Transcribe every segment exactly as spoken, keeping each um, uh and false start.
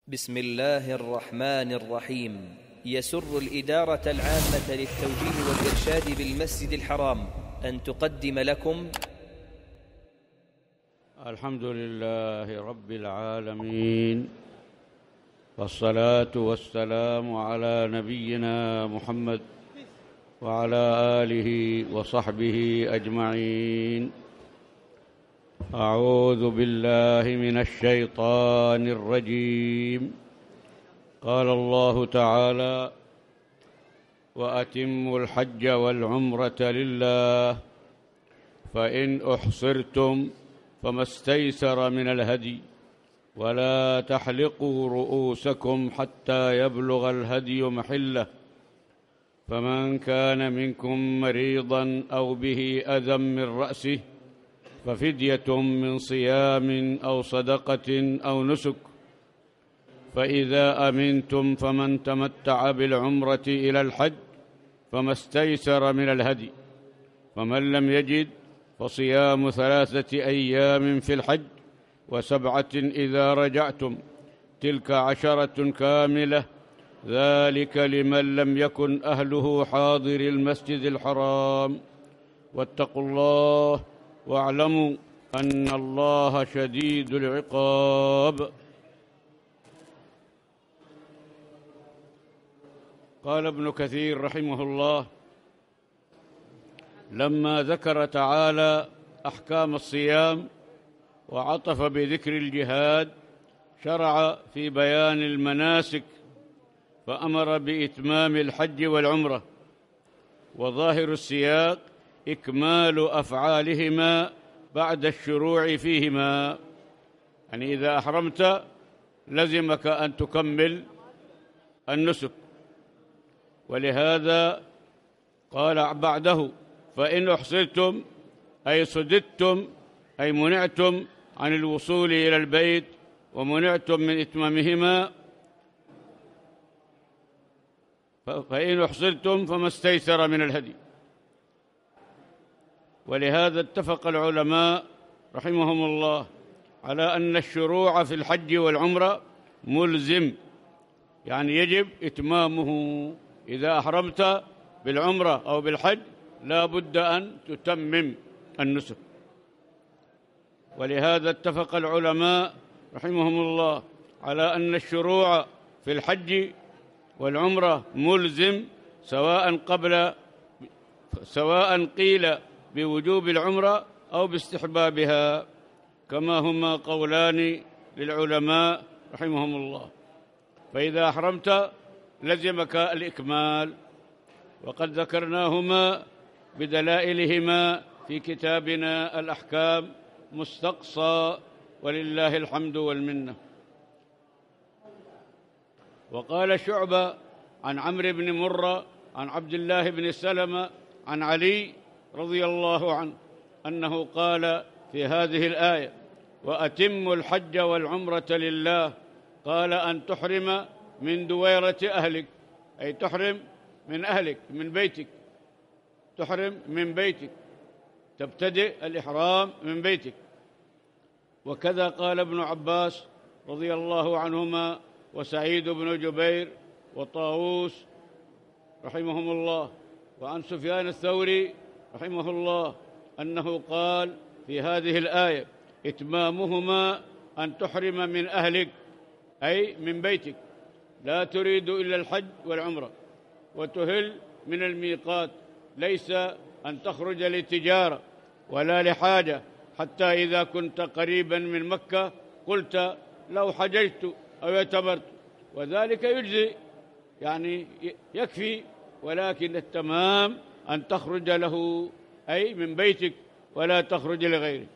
بسم الله الرحمن الرحيم. يسر الإدارة العامة للتوجيه والإرشاد بالمسجد الحرام أن تقدم لكم الحمد لله رب العالمين، والصلاة والسلام على نبينا محمد وعلى آله وصحبه أجمعين. أعوذ بالله من الشيطان الرجيم. قال الله تعالى: وأتموا الحج والعمرة لله فإن أحصرتم فما استيسر من الهدي ولا تحلقوا رؤوسكم حتى يبلغ الهدي محله، فمن كان منكم مريضا أو به أذى من رأسه ففدية من صيام أو صدقة أو نسك، فإذا أمنتم فمن تمتع بالعمرة إلى الحج فما استيسر من الهدي، فمن لم يجد فصيام ثلاثة أيام في الحج وسبعة إذا رجعتم، تلك عشرة كاملة، ذلك لمن لم يكن أهله حاضر المسجد الحرام. واتقوا الله واعلموا أن الله شديد العقاب. قال ابن كثير رحمه الله: لما ذكر تعالى أحكام الصيام وعطف بذكر الجهاد، شرع في بيان المناسك فأمر بإتمام الحج والعمرة، وظاهر السياق إكمال أفعالهما بعد الشروع فيهما، يعني إذا أحرمت لزمك أن تكمل النسك، ولهذا قال بعده: فإن أحصرتم أي صددتم أي منعتم عن الوصول إلى البيت ومنعتم من إتمامهما، فإن أحصرتم فما استيسر من الهدي. ولهذا اتفق العلماء رحمهم الله على أن الشروع في الحج والعمرة ملزم، يعني يجب إتمامه. إذا أحرمت بالعمرة أو بالحج لا بد أن تتمم النسك. ولهذا اتفق العلماء رحمهم الله على أن الشروع في الحج والعمرة ملزم، سواء قبل سواء قيل بوجوب العمرة أو باستحبابها، كما هما قولان للعلماء رحمهم الله. فإذا أحرمت لزمك الإكمال، وقد ذكرناهما بدلائلهما في كتابنا الأحكام مستقصى، ولله الحمد والمنة. وقال شعبة عن عمرو بن مرة عن عبد الله بن سلمة عن علي رضي الله عنه أنه قال في هذه الآية: وأتموا الحج والعمرة لله، قال أن تحرم من دويرة أهلك، أي تحرم من أهلك من بيتك، تحرم من بيتك، تبتدئ الإحرام من بيتك. وكذا قال ابن عباس رضي الله عنهما وسعيد بن جبير وطاووس رحمهم الله، وعن سفيان الثوري رحمه الله أنه قال في هذه الآية: إتمامهما أن تحرم من أهلك، أي من بيتك، لا تريد إلا الحج والعمرة، وتهل من الميقات، ليس أن تخرج لتجارة ولا لحاجة، حتى إذا كنت قريبا من مكة قلت لو حججت أو اعتمرت، وذلك يجزي، يعني يكفي، ولكن التمام أن تخرج له، أي من بيتك، ولا تخرج لغيره.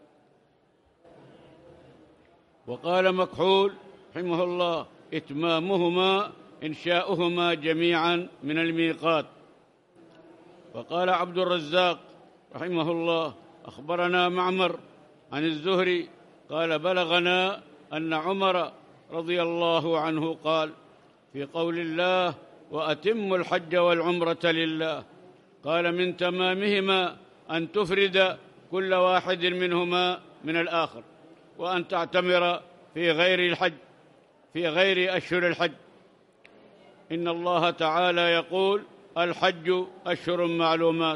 وقال مكحول رحمه الله: إتمامهما إنشاؤهما جميعا من الميقات. وقال عبد الرزاق رحمه الله: أخبرنا معمر عن الزهري قال: بلغنا أن عمر رضي الله عنه قال في قول الله: وأتموا الحج والعمرة لله، قال: من تمامهما أن تفرد كل واحد منهما من الآخر، وأن تعتمر في غير الحج، في غير أشهر الحج. إن الله تعالى يقول: الحج أشهر معلومات.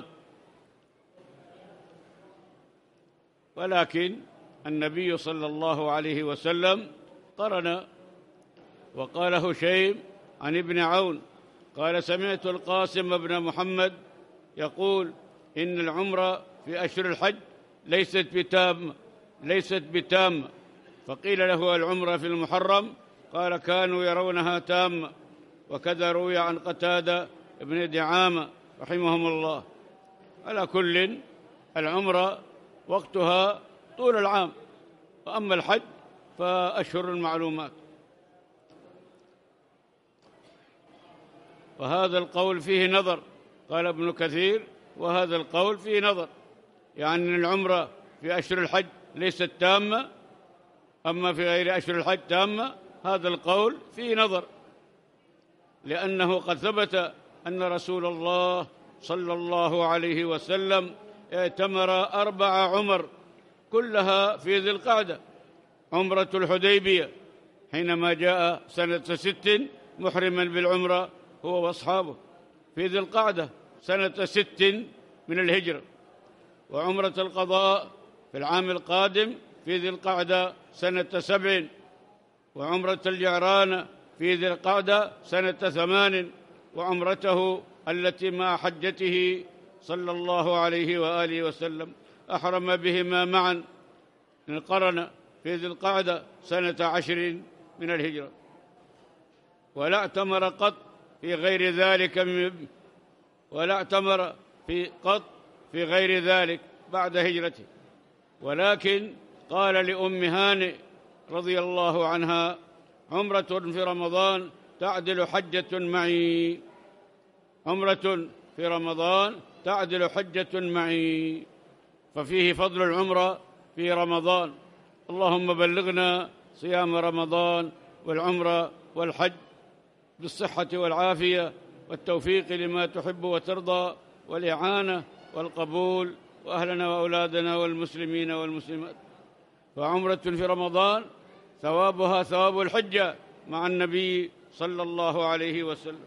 ولكن النبي صلى الله عليه وسلم قرن. وقال هشيم عن ابن عون قال: سمعت القاسم بن محمد يقول: إن العمرة في أشهر الحج ليست بتامة ليست بتامة فقيل له: العمرة في المحرم؟ قال: كانوا يرونها تامة. وكذا روي عن قتادة بن دعامة رحمهم الله. على كل، العمرة وقتها طول العام، وأما الحج فأشهر المعلومات. وهذا القول فيه نظر، قال ابن كثير: وهذا القول فيه نظر، يعني العمرة في أشهر الحج ليست تامة، أما في غير أشهر الحج تامة. هذا القول فيه نظر، لأنه قد ثبت أن رسول الله صلى الله عليه وسلم اعتمر أربع عمر كلها في ذي القعدة: عمرة الحديبية حينما جاء سنة ست محرما بالعمرة هو وأصحابه في ذي القعدة سنة ست من الهجرة، وعمرة القضاء في العام القادم في ذي القعدة سنة سبع، وعمرة الجعران في ذي القعدة سنة ثمان، وعمرته التي مع حجته صلى الله عليه وآله وسلم أحرم بهما معا انقرن في ذي القعدة سنة عشر من الهجرة. ولا اعتمر قط في غير ذلك من ولا اعتمر في قط في غير ذلك بعد هجرته. ولكن قال لأم هانئ رضي الله عنها: عمرة في رمضان تعدل حجة معي عمرة في رمضان تعدل حجة معي. ففيه فضل العمرة في رمضان. اللهم بلغنا صيام رمضان والعمرة والحج بالصحة والعافية والتوفيق لما تحب وترضى والإعانة والقبول، وأهلنا وأولادنا والمسلمين والمسلمات. فعمرة في رمضان ثوابها ثواب الحجة مع النبي صلى الله عليه وسلم.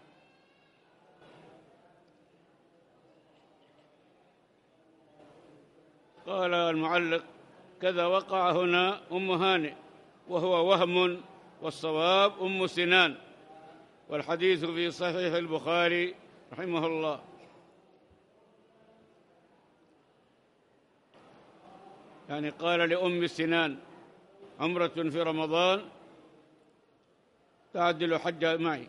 قال المعلق: كذا وقع هنا أم هانئ، وهو وهم، والصواب أم سنان، والحديث في صحيح البخاري رحمه الله. يعني قال لأم سنان: عمرة في رمضان تعدل حجة معي.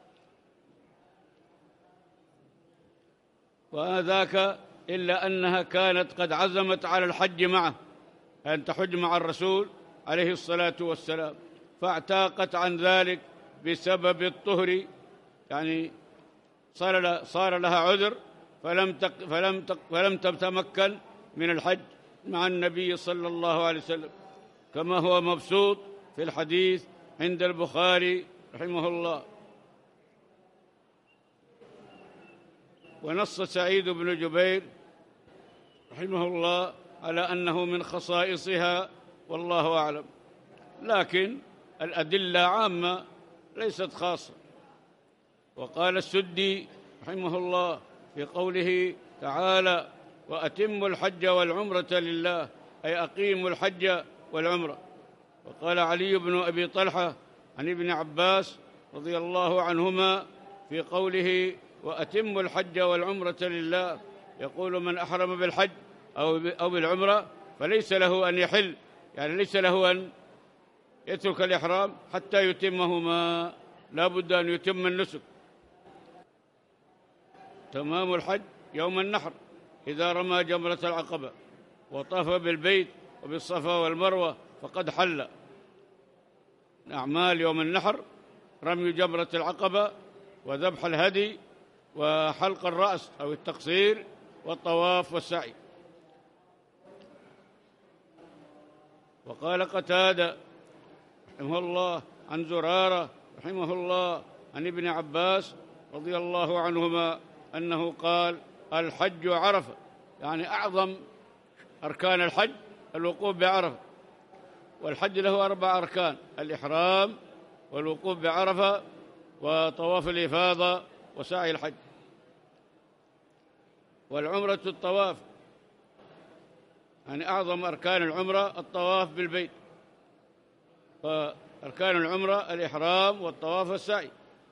وذاك إلا أنها كانت قد عزمت على الحج معه، أن تحج مع الرسول عليه الصلاة والسلام، فاعتاقت عن ذلك بسبب الطهر، يعني صار صار لها عذر فلم تق فلم تق فلم تتمكن من الحج مع النبي صلى الله عليه وسلم، كما هو مبسوط في الحديث عند البخاري رحمه الله. ونص سعيد بن جبير رحمه الله على أنه من خصائصها، والله أعلم، لكن الأدلة عامة ليست خاصة. وقال السدي رحمه الله في قوله تعالى: وأتموا الحج والعمرة لله، أي أقيموا الحج والعمرة. وقال علي بن أبي طلحة عن ابن عباس رضي الله عنهما في قوله: وأتموا الحج والعمرة لله، يقول: من أحرم بالحج أو بالعمرة فليس له أن يحل، يعني ليس له أن يترك الإحرام حتى يتمهما، لا بد أن يتم النسك. تمام الحج يوم النحر إذا رمى جمرة العقبة وطاف بالبيت وبالصفا والمروة فقد حل. أعمال يوم النحر: رمي جمرة العقبة، وذبح الهدي، وحلق الرأس أو التقصير، والطواف والسعي. وقال قتادة رحمه الله عن زرارة رحمه الله عن ابن عباس رضي الله عنهما أنه قال: الحج عرفة، يعني أعظم أركان الحج الوقوف بعرفة. والحج له أربع أركان: الإحرام والوقوف بعرفة وطواف الإفاضة وسعي الحج. والعمرة الطواف، يعني أعظم أركان العمرة الطواف بالبيت، فأركان العمرة الإحرام والطواف والسعي.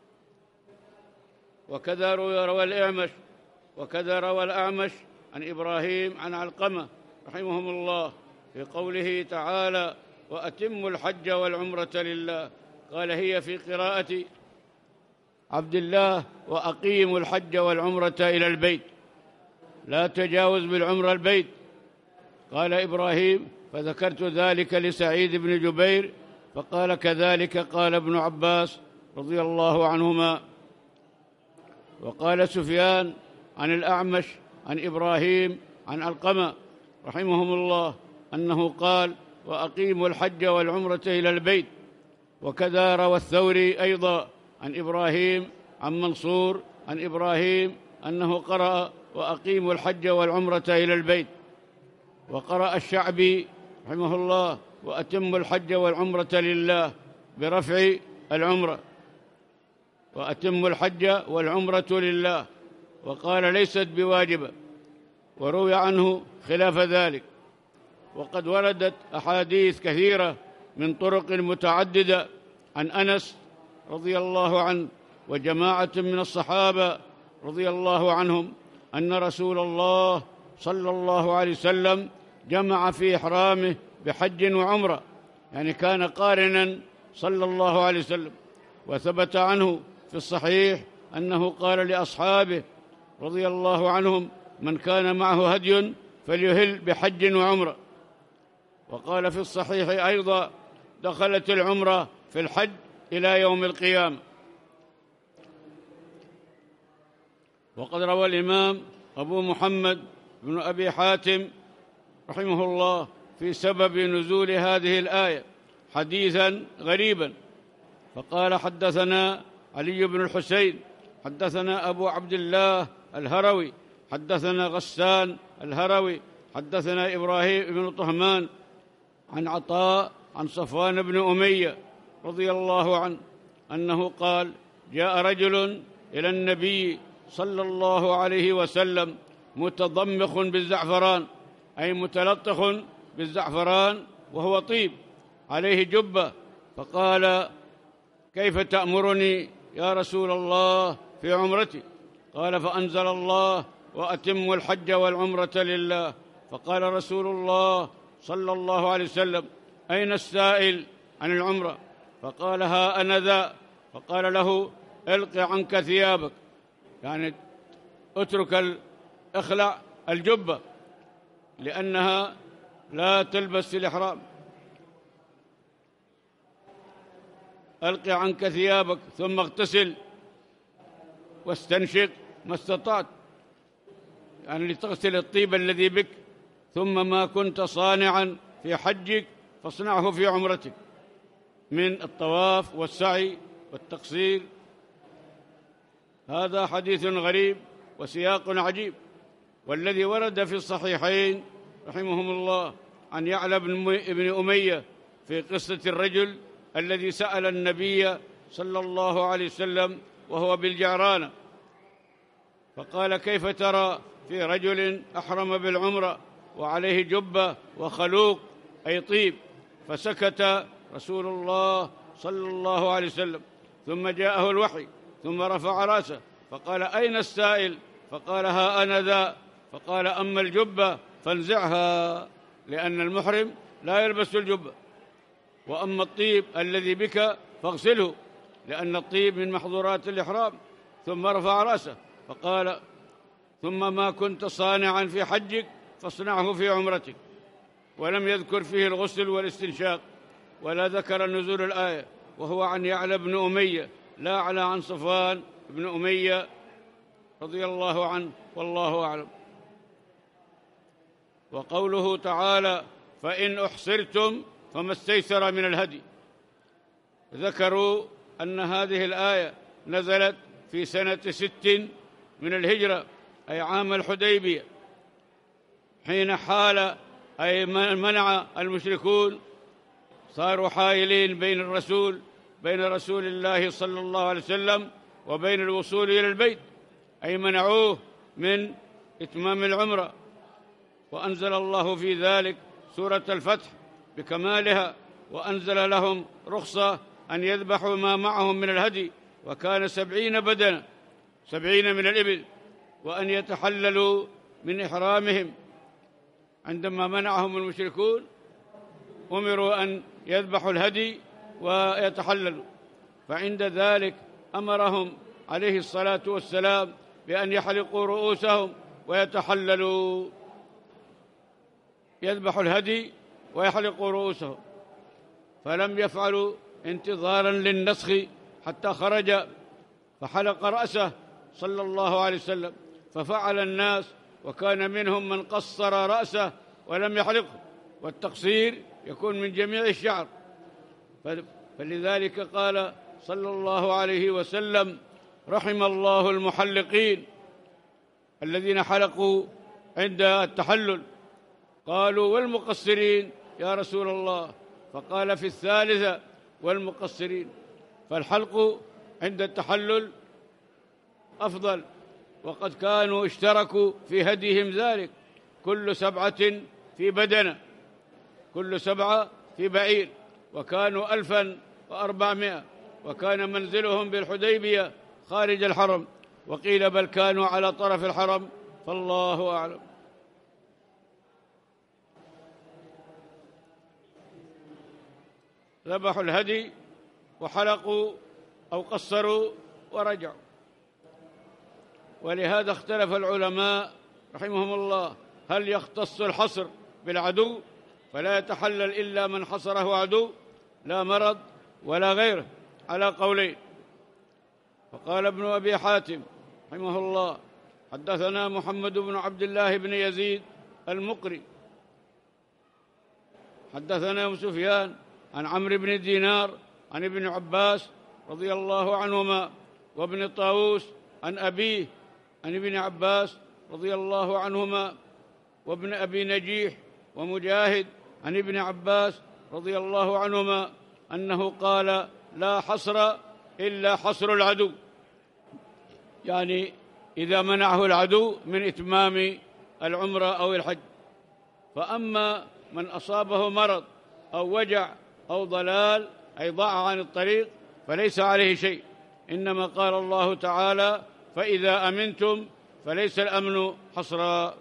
وكذا روى الأعمش وكذا روى الأعمش عن إبراهيم عن علقمة رحمهم الله في قوله تعالى: وأتموا الحج والعمرة لله، قال هي في قراءة عبد الله: وأقيموا الحج والعمرة إلى البيت، لا تجاوز بالعمرة البيت. قال إبراهيم: فذكرت ذلك لسعيد بن جبير، فقال كذلك قال ابن عباس رضي الله عنهما. وقال سفيان عن الأعمش عن إبراهيم عن علقمة رحمهم الله أنه قال: وأقيموا الحج والعمرة إلى البيت. وكذا روى الثوري أيضا عن إبراهيم عن منصور عن إبراهيم أنه قرأ: وأقيموا الحج والعمرة إلى البيت. وقرأ الشعبي رحمه الله: وأتموا الحج والعمرة لله برفع العمرة، وأتموا الحج والعمرة لله، وقال ليست بواجبة، وروي عنه خلاف ذلك. وقد وردت أحاديث كثيرة من طرق متعددة عن أنس رضي الله عنه وجماعة من الصحابة رضي الله عنهم أن رسول الله صلى الله عليه وسلم جمع في إحرامه بحج وعمرة، يعني كان قارنا صلى الله عليه وسلم. وثبت عنه في الصحيح أنه قال لأصحابه رضي الله عنهم: من كان معه هدي فليهل بحج وعمرة. وقال في الصحيح أيضا: دخلت العمرة في الحج إلى يوم القيامة. وقد روى الإمام أبو محمد بن أبي حاتم رحمه الله في سبب نزول هذه الآية حديثا غريبا، فقال: حدثنا علي بن الحسين حدثنا أبو عبد الله الهروي حدثنا غسان الهروي حدثنا إبراهيم بن طهمان عن عطاء عن صفوان بن أمية رضي الله عنه أنه قال: جاء رجل إلى النبي صلى الله عليه وسلم متضمخ بالزعفران، أي متلطخ بالزعفران وهو طيب، عليه جبة، فقال: كيف تأمرني يا رسول الله في عمرتي؟ قال: فأنزل الله: وأتموا الحج والعمرة لله. فقال رسول الله صلى الله عليه وسلم: أين السائل عن العمرة؟ فقال: ها أنا ذا. فقال له: الق عنك ثيابك، يعني اترك اخلع الجبة لأنها لا تلبس في الإحرام. ألق عنك ثيابك ثم اغتسل واستنشق ما استطعت، يعني لتغسل الطيب الذي بك، ثم ما كنت صانعا في حجك فاصنعه في عمرتك من الطواف والسعي والتقصير. هذا حديث غريب وسياق عجيب. والذي ورد في الصحيحين رحمهم الله عن يعلى بن أمية في قصة الرجل الذي سأل النبي صلى الله عليه وسلم وهو بالجعرانة، فقال: كيف ترى في رجل أحرم بالعمرة وعليه جبة وخلوق أي طيب؟ فسكت رسول الله صلى الله عليه وسلم، ثم جاءه الوحي، ثم رفع رأسه فقال: أين السائل؟ فقال: ها أنا ذا. فقال: أما الجبة فانزعها، لأن المحرم لا يلبس الجبة، وأما الطيب الذي بك فاغسله، لأن الطيب من محظورات الإحرام. ثم رفع رأسه فقال: ثم ما كنت صانعا في حجك فاصنعه في عمرتك. ولم يذكر فيه الغسل والاستنشاق، ولا ذكر نزول الآية، وهو عن يعلى بن أمية لا على عن صفوان بن أمية رضي الله عنه، والله أعلم. وقوله تعالى: فإن أحصرتم فما استيسر من الهدي، ذكروا أن هذه الآية نزلت في سنة ست من الهجرة، أي عام الحديبية، حين حال أي منع المشركون، صاروا حائلين بين الرسول بين رسول الله صلى الله عليه وسلم وبين الوصول إلى البيت، أي منعوه من إتمام العمرة. وأنزل الله في ذلك سورة الفتح بكمالها، وأنزل لهم رخصة أن يذبحوا ما معهم من الهدي، وكان سبعين بدنة، سبعين من الإبل، وأن يتحللوا من إحرامهم. عندما منعهم المشركون أمروا أن يذبحوا الهدي ويتحللوا، فعند ذلك أمرهم عليه الصلاة والسلام بأن يحلقوا رؤوسهم ويتحللوا، يذبحوا الهدي ويحلقوا رؤوسهم، فلم يفعلوا انتظارا للنسخ حتى خرج فحلق رأسه صلى الله عليه وسلم، ففعل الناس، وكان منهم من قصر رأسه ولم يحلقه، والتقصير يكون من جميع الشعر. فلذلك قال صلى الله عليه وسلم: رحم الله المحلقين الذين حلقوا عند التحلل. قالوا: والمقصرين يا رسول الله؟ فقال في الثالثة: والمقصرين. فالحلق عند التحلل أفضل، وقد كانوا اشتركوا في هديهم ذلك، كل سبعة في بدنة، كل سبعة في بعير، وكانوا ألفا وأربعمائة، وكان منزلهم بالحديبية خارج الحرم، وقيل بل كانوا على طرف الحرم، فالله أعلم. ذبحوا الهدي وحلقوا أو قصروا ورجعوا. ولهذا اختلف العلماء رحمهم الله: هل يختص الحصر بالعدو فلا يتحلل إلا من حصره عدو لا مرض ولا غيره، على قولين. فقال ابن أبي حاتم رحمه الله: حدثنا محمد بن عبد الله بن يزيد المقري حدثنا سفيان عن عمرو بن دينار عن ابن عباس رضي الله عنهما، وابن طاووس عن أبيه عن ابن عباس رضي الله عنهما، وابن أبي نجيح ومجاهد عن ابن عباس رضي الله عنهما أنه قال: لا حصر إلا حصر العدو، يعني إذا منعه العدو من إتمام العمرة أو الحج. فأما من أصابه مرض أو وجع أو ضلال، أي ضاع عن الطريق، فليس عليه شيء، إنما قال الله تعالى: فإذا أمنتم فليس الأمن حصرا.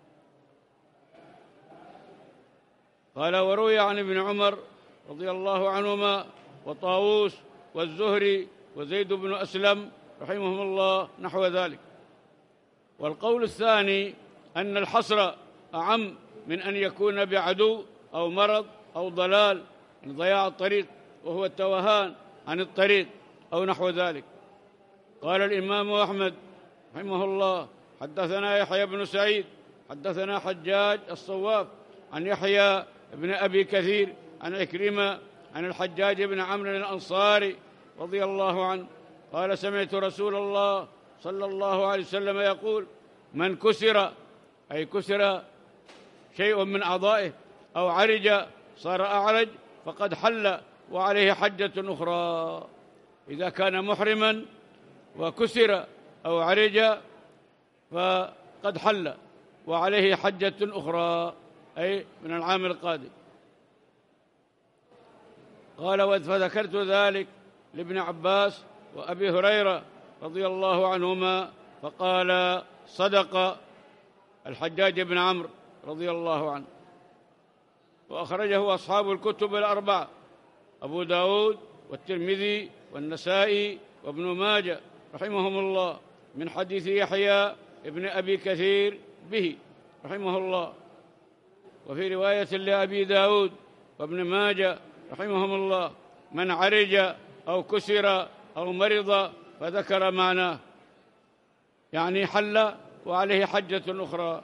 قال: وروي عن ابن عمر رضي الله عنهما وطاووس والزهري وزيد بن أسلم رحمهم الله نحو ذلك. والقول الثاني أن الحصر أعم من أن يكون بعدو أو مرض أو ضلال، من ضياع الطريق وهو التوهان عن الطريق أو نحو ذلك. قال الإمام أحمد رحمه الله: حدثنا يحيى بن سعيد حدثنا حجاج الصواف عن يحيى بن أبي كثير عن عكرمة عن الحجاج بن عمرو الأنصاري رضي الله عنه قال: سمعت رسول الله صلى الله عليه وسلم يقول: من كسر، أي كسر شيء من أعضائه، أو عرج صار أعرج، فقد حل وعليه حجة أخرى. إذا كان محرما وكسر أو عرج فقد حل وعليه حجة أخرى، أي من العام القادم. قال: فذكرت ذلك لابن عباس وأبي هريرة رضي الله عنهما، فقال: صدق الحجاج بن عمرو رضي الله عنه. وأخرجه أصحاب الكتب الأربعة: أبو داود والترمذي والنسائي وابن ماجه رحمهم الله، من حديث يحيى ابن أبي كثير به رحمه الله. وفي رواية لأبي داود وابن ماجه رحمهم الله: من عرج أو كسر أو مرض، فذكر معناه، يعني حل وعليه حجة أخرى.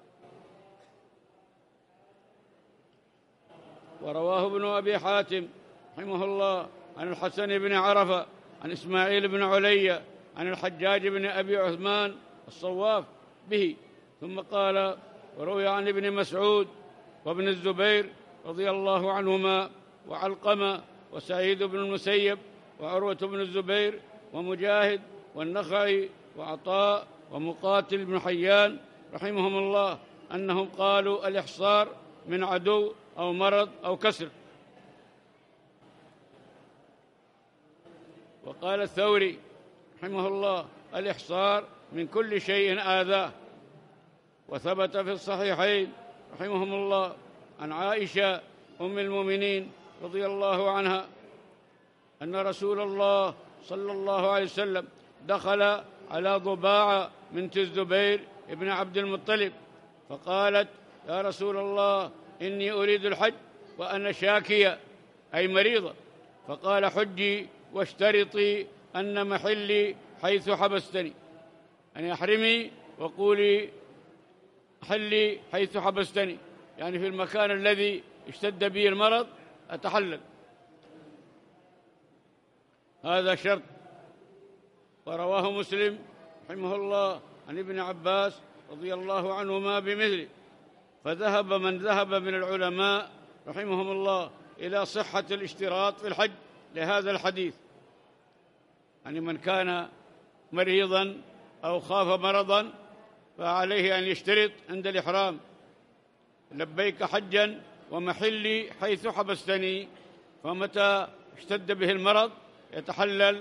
ورواه ابن أبي حاتم رحمه الله عن الحسن بن عرفة عن إسماعيل بن علي عن الحجاج بن أبي عثمان الصواف به. ثم قال: وروي عن ابن مسعود وابن الزبير رضي الله عنهما وعلقمة وسعيد بن المسيب وعروة بن الزبير ومجاهد والنخعي وعطاء ومقاتل بن حيان رحمهم الله أنهم قالوا الإحصار من عدو أو مرض أو كسر. وقال الثوري رحمه الله الإحصار من كل شيء آذاه. وثبت في الصحيحين رحمهم الله عن عائشة أم المؤمنين رضي الله عنها أن رسول الله صلى الله عليه وسلم دخل على ضباعة بنت الزبير ابن عبد المطلب فقالت يا رسول الله إني أريد الحج وأنا شاكية أي مريضة، فقال حجي واشترطي أن محلي حيث حبستني، يعني أحرمي وقولي حلي حيث حبستني، يعني في المكان الذي اشتد به المرض أتحلل، هذا شرط. ورواه مسلم رحمه الله عن ابن عباس رضي الله عنهما بمثله. فذهب من ذهب من العلماء رحمهم الله إلى صحة الاشتراط في الحج لهذا الحديث، يعني من كان مريضا أو خاف مرضا فعليه أن يشترط عند الإحرام لبيك حجا ومحلي حيث حبستني، فمتى اشتد به المرض يتحلل.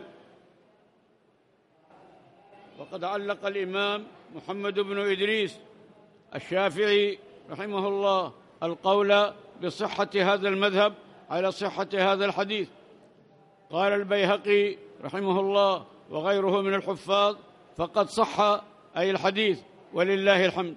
وقد علق الإمام محمد بن إدريس الشافعي رحمه الله القول بصحة هذا المذهب على صحة هذا الحديث. قال البيهقي رحمه الله وغيره من الحفاظ فقد صح أي الحديث ولله الحمد.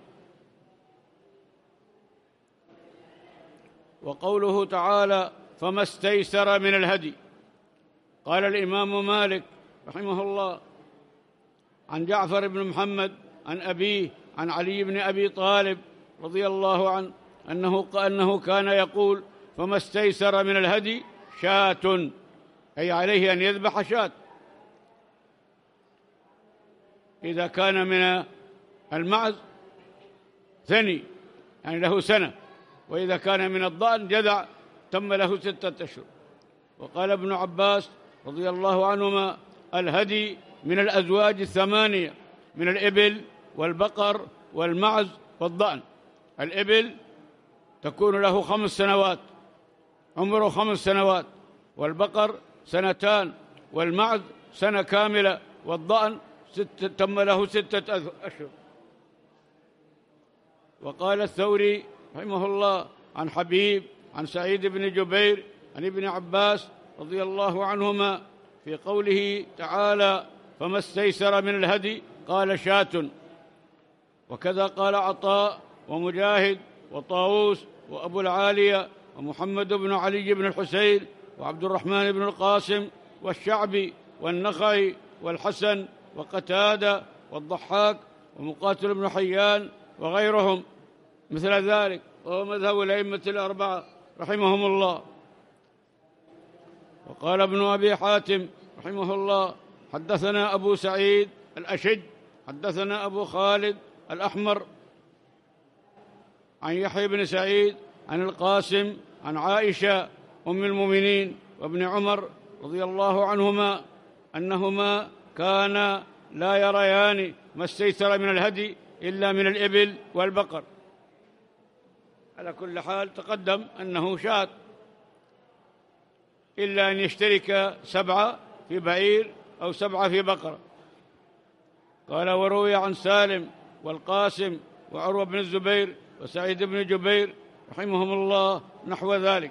وقوله تعالى فما استيسر من الهدي، قال الإمام مالك رحمه الله عن جعفر بن محمد عن أبيه عن علي بن أبي طالب رضي الله عنه أنه, أنه كان يقول فما استيسر من الهدي شاة، أي عليه أن يذبح شاة إذا كان من المعز ثني يعني له سنة، وإذا كان من الضأن جذع تم له ستة أشهر. وقال ابن عباس رضي الله عنهما الهدي من الأزواج الثمانية من الإبل والبقر والمعز والضأن. الإبل تكون له خمس سنوات عمره خمس سنوات، والبقر سنتان، والمعز سنة كاملة، والضأن ست تم له ستة أشهر. وقال الثوري رحمه الله عن حبيب عن سعيد بن جبير عن ابن عباس رضي الله عنهما في قوله تعالى فما استيسر من الهدي قال شاة. وكذا قال عطاء ومجاهد وطاووس وأبو العالية ومحمد بن علي بن الحسين وعبد الرحمن بن القاسم والشعبي والنخعي والحسن وقتادة والضحاك ومقاتل بن حيان وغيرهم مثل ذلك، وهو مذهب الأئمة الأربعة رحمهم الله. وقال ابن أبي حاتم رحمه الله حدثنا أبو سعيد الأشج حدثنا أبو خالد الأحمر عن يحيى بن سعيد عن القاسم عن عائشة أم المؤمنين وابن عمر رضي الله عنهما أنهما كانا لا يريان ما استيسر من الهدي إلا من الإبل والبقر. على كل حال تقدم أنه شاة إلا أن يشترك سبعة في بعير أو سبعة في بقرة. قال وروي عن سالم والقاسم وعروة بن الزبير وسعيد بن جبير رحمهم الله نحو ذلك.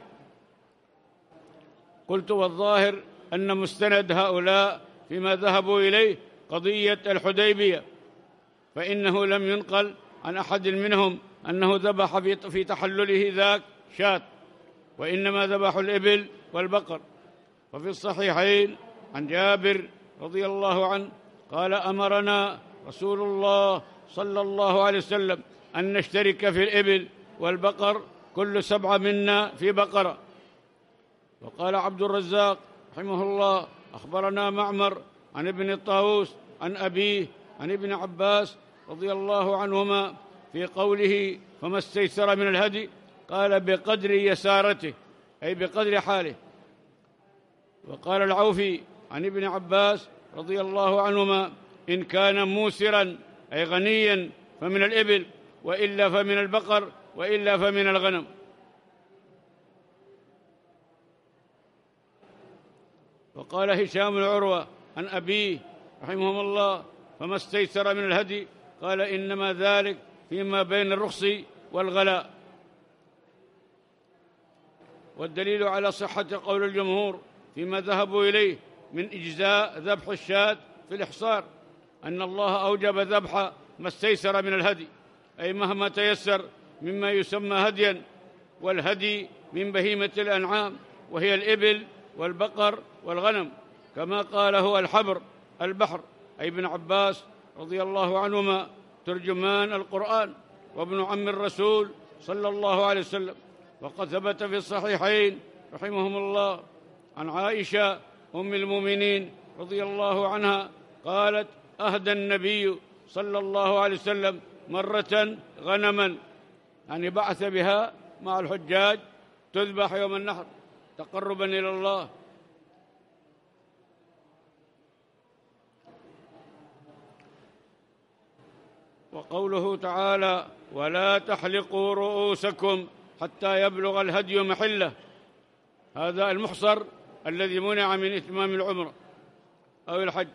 قلت والظاهر أن مستند هؤلاء فيما ذهبوا إليه قضية الحديبية، فإنه لم ينقل عن أحد منهم أنه ذبح في تحلله ذاك شاة، وإنما ذبحوا الإبل والبقر. وفي الصحيحين عن جابر رضي الله عنه قال أمرنا رسول الله صلى الله عليه وسلم أن نشترك في الإبل والبقر كل سبعة منا في بقرة. وقال عبد الرزاق رحمه الله أخبرنا معمر عن ابن الطاووس عن أبيه عن ابن عباس رضي الله عنهما في قوله فما استيسر من الهدي قال بقدر يسارته أي بقدر حاله. وقال العوفي عن ابن عباس رضي الله عنهما: إن كان موسرا أي غنيا فمن الإبل، وإلا فمن البقر، وإلا فمن الغنم. وقال هشام بن عروة عن أبيه رحمه الله: فما استيسر من الهدي، قال: إنما ذلك فيما بين الرخص والغلاء. والدليل على صحة قول الجمهور فيما ذهبوا إليه من إجزاء ذبح الشاة في الإحصار أن الله أوجب ذبح ما استيسر من الهدي، أي مهما تيسر مما يسمى هديا، والهدي من بهيمة الأنعام وهي الإبل والبقر والغنم، كما قال هو الحبر البحر، أي ابن عباس رضي الله عنهما ترجمان القرآن وابن عم الرسول صلى الله عليه وسلم. وقد ثبت في الصحيحين رحمهم الله عن عائشة أم المؤمنين رضي الله عنها قالت: أهدى النبي صلى الله عليه وسلم مرة غنما، يعني بعث بها مع الحجاج تذبح يوم النحر تقربا إلى الله. وقوله تعالى: ولا تحلقوا رؤوسكم حتى يبلغ الهدي محله، هذا المحصر الذي منع من إتمام العمرة أو الحج،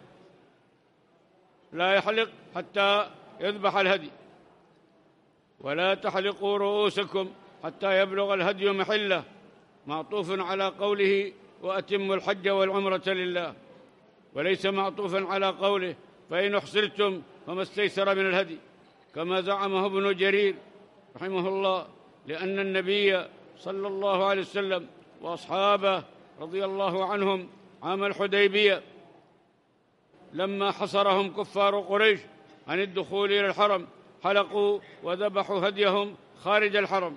لا يحلق حتى يذبح الهدي. ولا تحلقوا رؤوسكم حتى يبلغ الهدي محله، معطوف على قوله: وأتموا الحج والعمرة لله، وليس معطوفا على قوله: فإن أحصرتم فما استيسر من الهدي، كما زعمه ابن جرير رحمه الله، لأن النبي صلى الله عليه وسلم وأصحابه رضي الله عنهم عام الحديبية لما حصرهم كفار قريش عن الدخول إلى الحرم حلقوا وذبحوا هديهم خارج الحرم.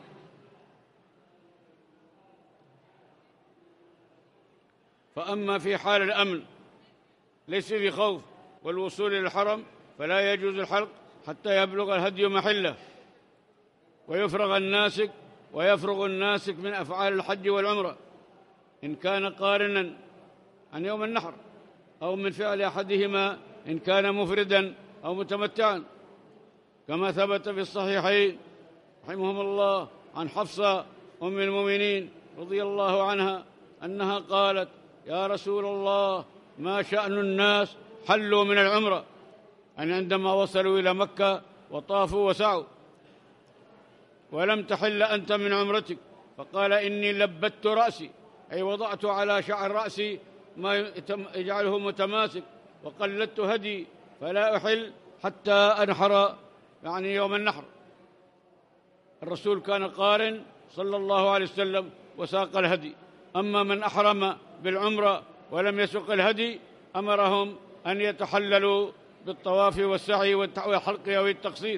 فأما في حال الأمن ليس في خوف والوصول إلى الحرم فلا يجوز الحلق حتى يبلغ الهدي محله ويفرغ الناسك ويفرغ الناسك من أفعال الحج والعمرة إن كان قارنا عن يوم النحر، أو من فعل أحدهما إن كان مفردا أو متمتعا، كما ثبت في الصحيحين رحمهم الله عن حفصة أم المؤمنين رضي الله عنها أنها قالت: يا رسول الله، ما شأن الناس حلوا من العمرة، يعني عندما وصلوا إلى مكة وطافوا وسعوا، ولم تحل أنت من عمرتك؟ فقال: إني لبت رأسي، أي وضعت على شعر رأسي ما يجعله متماسك، وقلدت هدي، فلا أحل حتى أنحر، يعني يوم النحر. الرسول كان قارن صلى الله عليه وسلم وساق الهدي. أما من أحرم بالعمرة ولم يسق الهدي أمرهم أن يتحللوا بالطواف والسعي والحلق أو التقصير.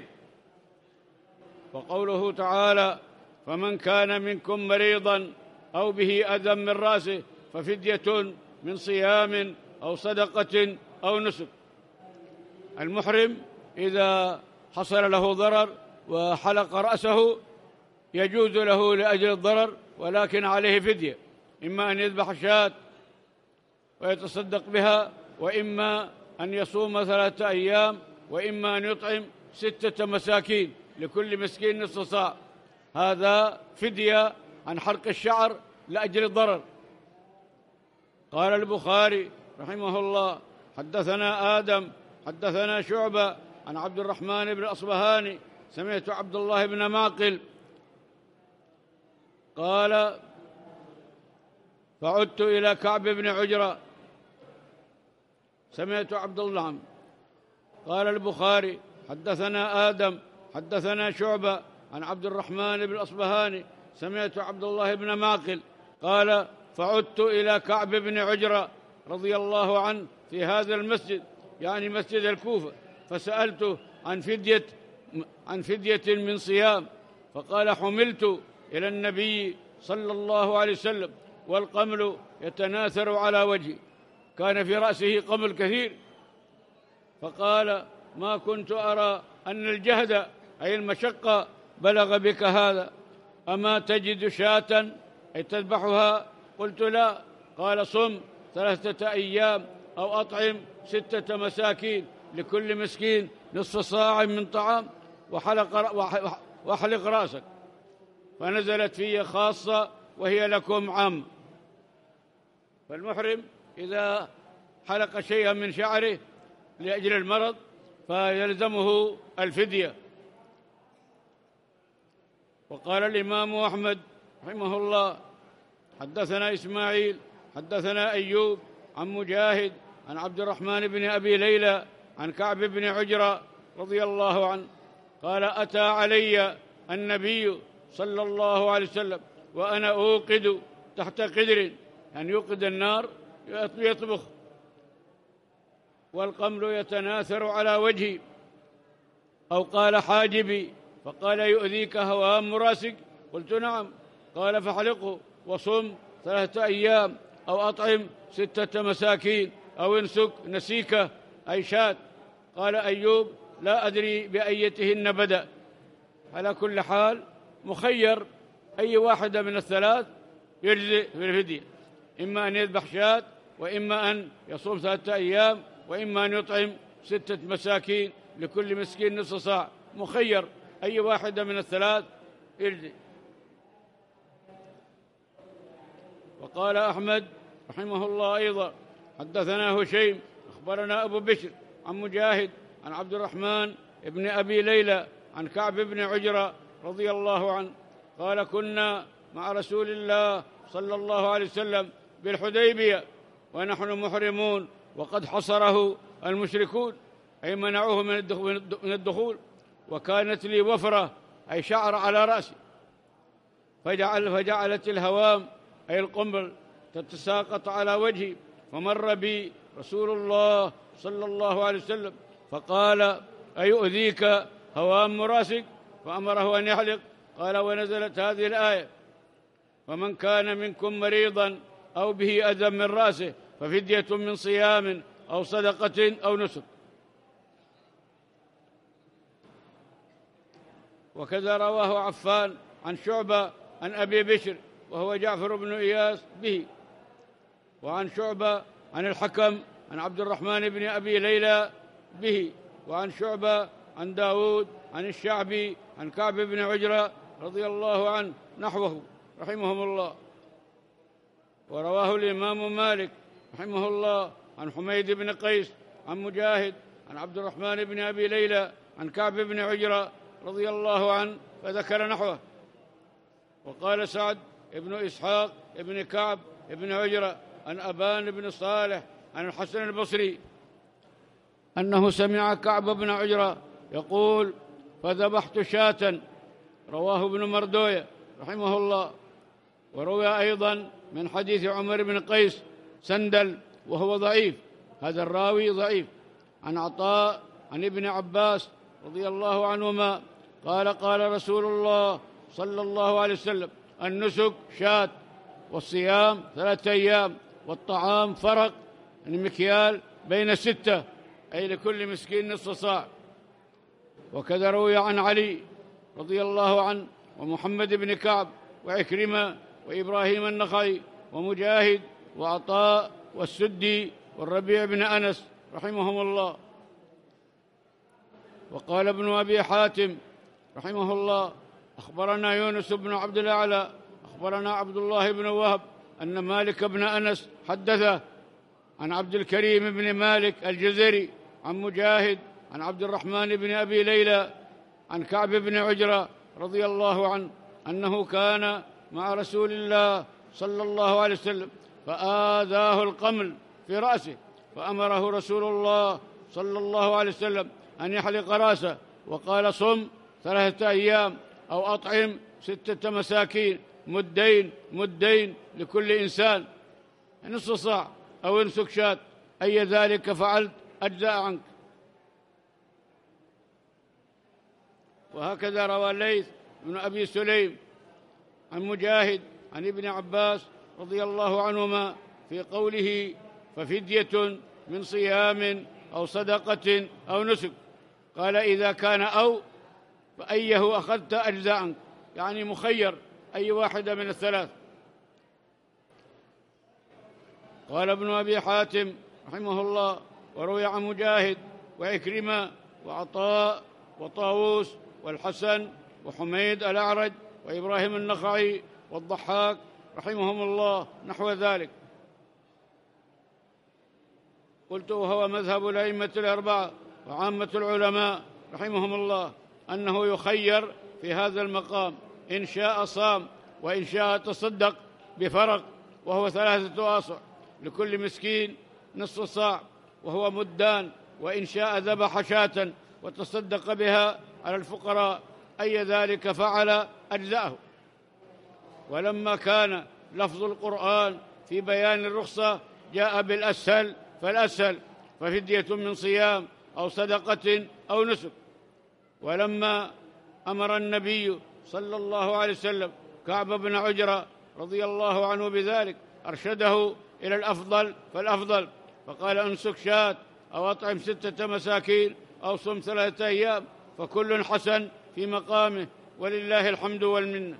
وقوله تعالى: فمن كان منكم مريضا أو به أذى من رأسه ففدية من صيام أو صدقة أو نسك. المحرم إذا حصل له ضرر وحلق رأسه يجوز له لأجل الضرر، ولكن عليه فدية، إما أن يذبح شاة ويتصدق بها، وإما أن يصوم ثلاثة أيام، وإما أن يطعم ستة مساكين لكل مسكين نصف صاع. هذا فدية عن حلق الشعر لأجل الضرر. قال البخاري رحمه الله: حدثنا آدم حدثنا شعبة عن عبد الرحمن بن الأصبهاني سمعت عبد الله بن معقل قال: فعدت إلى كعب بن عجرة. سمعت عبد الله. قال البخاري: حدثنا آدم حدثنا شعبة عن عبد الرحمن بن الأصبهاني سمعت عبد الله بن معقل قال: فعدت إلى كعب بن عجرة رضي الله عنه في هذا المسجد، يعني مسجد الكوفة، فسألته عن فدية عن فدية من صيام، فقال: حملت إلى النبي صلى الله عليه وسلم والقمل يتناثر على وجهي، كان في رأسه قمل كثير، فقال: ما كنت أرى أن الجهد أي المشقة بلغ بك هذا، أما تجد شاة أي تذبحها؟ قلت: لا. قال: صم ثلاثة أيام أو أطعم ستة مساكين لكل مسكين نصف صاع من طعام وحلق واحلق رأسك. فنزلت فيه خاصة وهي لكم عام. فالمحرم إذا حلق شيئا من شعره لأجل المرض فيلزمه الفدية. وقال الإمام أحمد رحمه الله: حدثنا إسماعيل حدثنا أيوب عن مجاهد عن عبد الرحمن بن أبي ليلى عن كعب بن عجرة رضي الله عنه قال: أتى علي النبي صلى الله عليه وسلم وأنا أوقد تحت قدر، يعني يوقد النار يطبخ، والقمل يتناثر على وجهي، أو قال حاجبي، فقال: يؤذيك هوام راسك؟ قلت: نعم. قال: فاحلقه وصم ثلاثة أيام أو أطعم ستة مساكين أو انسك نسيكة أي شاة. قال أيوب: لا أدري بأيتهن بدأ. على كل حال مخير، أي واحدة من الثلاث يجزئ في الفدية، إما أن يذبح شاة، وإما أن يصوم ثلاثة أيام، وإما أن يطعم ستة مساكين لكل مسكين نصف صاع. مخير، أي واحدة من الثلاث يجزئ. وقال أحمد رحمه الله أيضا: حدثنا هشيم أخبرنا أبو بشر عن مجاهد عن عبد الرحمن بن أبي ليلى عن كعب بن عجرة رضي الله عنه قال: كنا مع رسول الله صلى الله عليه وسلم بالحديبية ونحن محرمون، وقد حصره المشركون، أي منعوه من الدخول، وكانت لي وفرة أي شعر على رأسي، فجعل فجعلت الهوام أي القنبل تتساقط على وجهي، فمر بي رسول الله صلى الله عليه وسلم فقال: أيؤذيك هوام راسك؟ فأمره أن يحلق. قال: ونزلت هذه الآية: فمن كان منكم مريضا أو به أذى من رأسه ففدية من صيام أو صدقة أو نسك. وكذا رواه عفان عن شعبة عن أبي بشر وهو جعفر بن إياس به، وعن شعبة عن الحكم عن عبد الرحمن بن أبي ليلى به، وعن شعبة عن داود عن الشعبي عن كعب بن عجرة رضي الله عنه نحوه رحمهم الله. ورواه الإمام مالك رحمه الله عن حميد بن قيس عن مجاهد عن عبد الرحمن بن أبي ليلى عن كعب بن عجرة رضي الله عنه فذكر نحوه. وقال سعد ابن إسحاق ابن كعب ابن عجرة عن أبان بن صالح عن الحسن البصري أنه سمع كعب بن عجرة يقول: فذبحت شاة. رواه ابن مردوية رحمه الله. وروى أيضا من حديث عمر بن قيس سندل وهو ضعيف، هذا الراوي ضعيف، عن عطاء عن ابن عباس رضي الله عنهما قال: قال رسول الله صلى الله عليه وسلم: النسك شاة، والصيام ثلاثة أيام، والطعام فرق المكيال بين ستة، أي لكل مسكين نصف صاع. وكذا روي عن علي رضي الله عنه ومحمد بن كعب وعكرمة وإبراهيم النخعي ومجاهد وعطاء والسدي والربيع بن أنس رحمهم الله. وقال ابن أبي حاتم رحمه الله: أخبرنا يونس بن عبد الأعلى أخبرنا عبد الله بن وهب أن مالك بن أنس حدثه عن عبد الكريم بن مالك الجزري عن مجاهد عن عبد الرحمن بن أبي ليلى عن كعب بن عجرة رضي الله عنه أنه كان مع رسول الله صلى الله عليه وسلم فآذاه القمل في رأسه، فأمره رسول الله صلى الله عليه وسلم أن يحلق رأسه، وقال: صم ثلاثة أيام أو أطعم ستة مساكين مدين مدين لكل إنسان، نصف صاع، أو انسك شاة، أي ذلك فعلت أجزاء عنك. وهكذا روى الليث بن أبي سليم عن مجاهد عن ابن عباس رضي الله عنهما في قوله: ففدية من صيام أو صدقة أو نسك. قال: إذا كان أو فأيه أخذت أجزاء عنك، يعني مخير، أي واحدة من الثلاث. قال ابن أبي حاتم رحمه الله: وروي عن مجاهد وعكرمة وعطاء وطاووس والحسن وحميد الأعرج وإبراهيم النخعي والضحاك رحمهم الله نحو ذلك. قلت: وهو مذهب الأئمة الأربعة وعامة العلماء رحمهم الله أنه يخير في هذا المقام، إن شاء صام وإن شاء تصدق بفرق، وهو ثلاثة آصع لكل مسكين نصف صاع، وهو مدان، وإن شاء ذبح شاة وتصدق بها على الفقراء، أي ذلك فعل أجزأه. ولما كان لفظ القرآن في بيان الرخصة جاء بالأسهل فالأسهل، ففدية من صيام أو صدقة أو نسك. ولما أمر النبي صلى الله عليه وسلم كعب بن عجرة رضي الله عنه بذلك أرشده إلى الأفضل فالأفضل، فقال: أنسك شاة أو أطعم ستة مساكين أو صم ثلاثة أيام، فكل حسن في مقامه، ولله الحمد والمنة.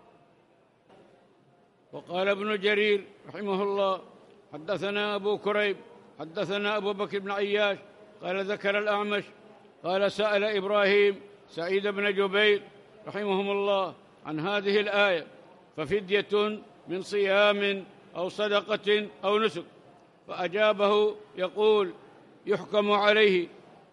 وقال ابن جرير رحمه الله: حدثنا أبو كريب حدثنا أبو بكر بن عياش قال: ذكر الأعمش قال: سأل إبراهيم سعيد بن جبير رحمهم الله عن هذه الآية، ففدية من صيام أو صدقة أو نسك، فأجابه يقول: يحكم عليه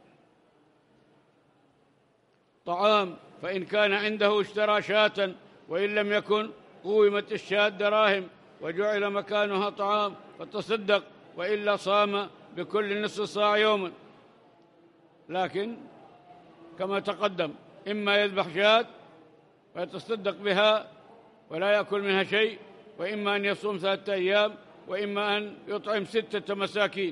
طعام، فإن كان عنده اشترى شاة، وإن لم يكن قومت الشاة دراهم وجعل مكانها طعام فتصدق، وإلا صام بكل نصف صاع يوما. لكن كما تقدم، إما يذبح شاة ويتصدق بها ولا يأكل منها شيء، وإما أن يصوم ثلاثة أيام، وإما أن يطعم ستة مساكين.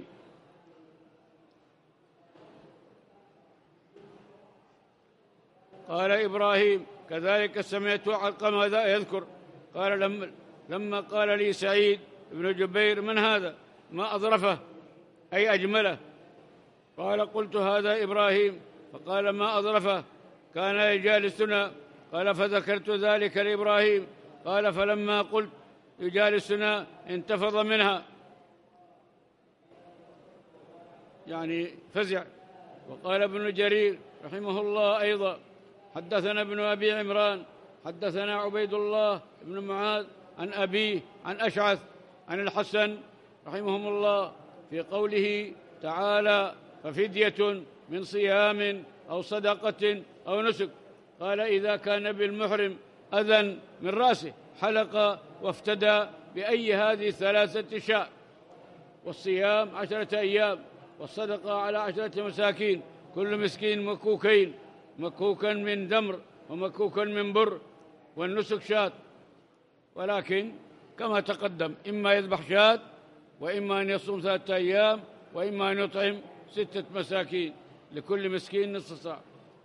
قال إبراهيم: كذلك سمعت علقمة يذكر قال: لما, لما قال لي سعيد بن جبير: من هذا؟ ما أظرفه أي أجمله؟ قال: قلت: هذا إبراهيم. فقال: ما أظرفه؟ كان يجالسنا. قال: فذكرت ذلك لإبراهيم. قال: فلما قلت يجالسنا انتفض منها، يعني فزع. وقال ابن جرير رحمه الله أيضا: حدثنا ابن أبي عمران حدثنا عبيد الله بن معاذ عن أبيه عن أشعث عن الحسن رحمهم الله في قوله تعالى: ففدية من صيام أو صدقة أو نسك. قال: إذا كان بالمحرم أذى من رأسه حلق وافتدى بأي هذه الثلاثة شاء. والصيام عشرة أيام، والصدقة على عشرة مساكين، كل مسكين مكوكين، مكوكا من دمر ومكوكا من بر، والنسك شاة. ولكن كما تقدم، إما يذبح شاة، وإما أن يصوم ثلاثة أيام، وإما أن يطعم ستة مساكين، لكل مسكين نصف صاع.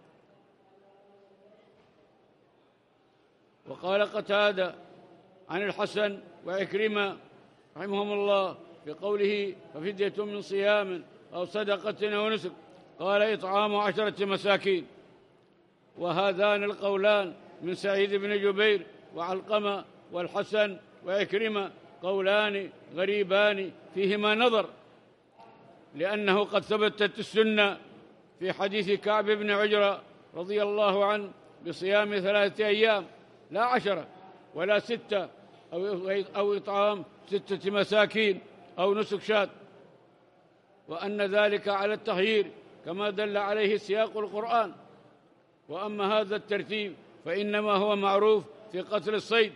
وقال قتادة عن الحسن وعكرمة رحمهم الله في قوله: ففدية من صيام أو صدقة أو نسك، قال: إطعام عشرة مساكين. وهذان القولان من سعيد بن جبير وعلقمة والحسن وعكرمة قولان غريبان فيهما نظر، لأنه قد ثبتت السنة في حديث كعب بن عجرة رضي الله عنه بصيام ثلاثة أيام، لا عشرة ولا ستة، أو إطعام ستة مساكين أو نسك شاة، وأن ذلك على التخيير كما دل عليه سياق القرآن. وأما هذا الترتيب فإنما هو معروف في قتل الصيد،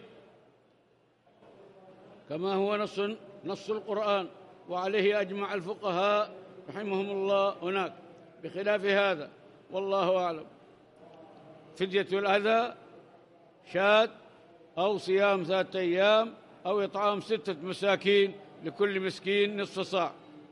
كما هو نص نص القرآن، وعليه أجمع الفقهاء رحمهم الله هناك، بخلاف هذا والله أعلم. فدية الأذى شاة أو صيام ثلاثة أيام أو إطعام ستة مساكين، لكل مسكين نصف صاع.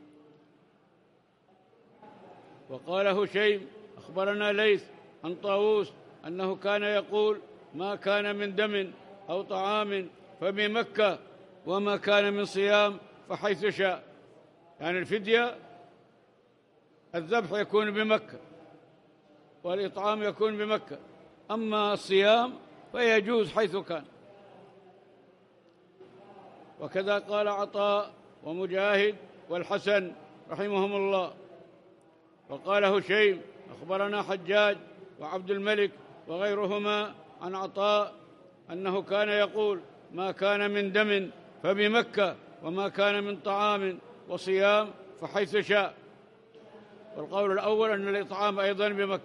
وقال هشيم: أخبرنا ليث عن طاووس أنه كان يقول: ما كان من دم أو طعام فبمكة، وما كان من صيام فحيث شاء. يعني الفدية الذبح يكون بمكة، والإطعام يكون بمكة، أما الصيام فيجوز حيث كان. وكذا قال عطاء ومجاهد والحسن رحمهم الله. وقال هشيم أخبرنا حجاج وعبد الملك وغيرهما عن عطاء أنه كان يقول: ما كان من دم فبمكة، وما كان من طعام وصيام فحيث شاء. والقول الأول أن الإطعام أيضا بمكة.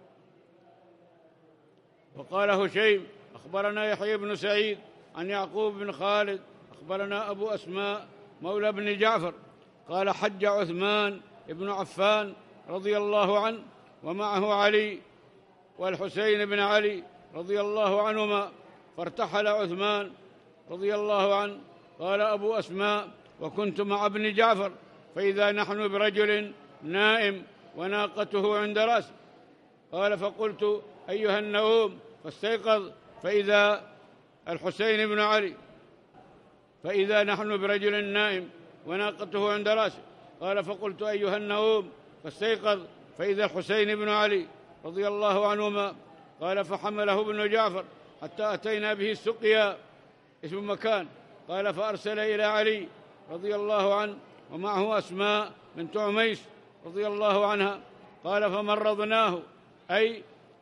وقال هشيم أخبرنا يحيى بن سعيد عن يعقوب بن خالد أخبرنا أبو أسماء مولى بن جعفر قال: حج عثمان بن عفان رضي الله عنه ومعه علي والحسين بن علي رضي الله عنهما، فارتحل عثمان رضي الله عنه. قال أبو أسماء: وكنت مع ابن جعفر، فإذا نحن برجل نائم وناقته عند رأسه. قال: فقلت: أيها النوم، فاستيقظ فإذا الحسين بن علي، فإذا نحن برجل نائم وناقته عند رأسه. قال: فقلت: أيها النوم، فاستيقظ فإذا الحسين بن علي رضي الله عنهما. قال: فحمله ابن جعفر حتى أتينا به السقيا، اسم مكان. قال: فأرسل إلى علي رضي الله عنه ومعه أسماء بنت عميس رضي الله عنها. قال: فمرضناه، أي